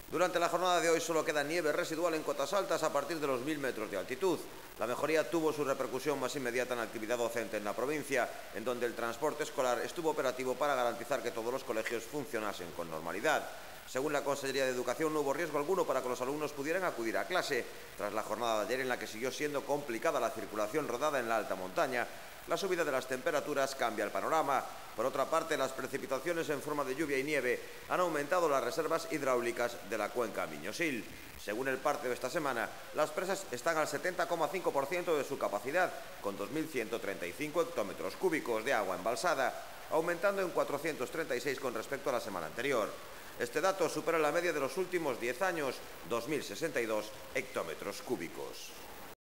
Durante la jornada de hoy solo queda nieve residual en cotas altas a partir de los 1000 metros de altitud. La mejoría tuvo su repercusión más inmediata en la actividad docente en la provincia, en donde el transporte escolar estuvo operativo para garantizar que todos los colegios funcionasen con normalidad. Según la Consellería de Educación, no hubo riesgo alguno para que los alumnos pudieran acudir a clase. Tras la jornada de ayer, en la que siguió siendo complicada la circulación rodada en la alta montaña, la subida de las temperaturas cambia el panorama. Por otra parte, las precipitaciones en forma de lluvia y nieve han aumentado las reservas hidráulicas de la cuenca Miño-Sil. Según el parte de esta semana, las presas están al 70,5% de su capacidad, con 2.135 hectómetros cúbicos de agua embalsada, aumentando en 436 con respecto a la semana anterior. Este dato supera la media de los últimos 10 años, 2.062 hectómetros cúbicos.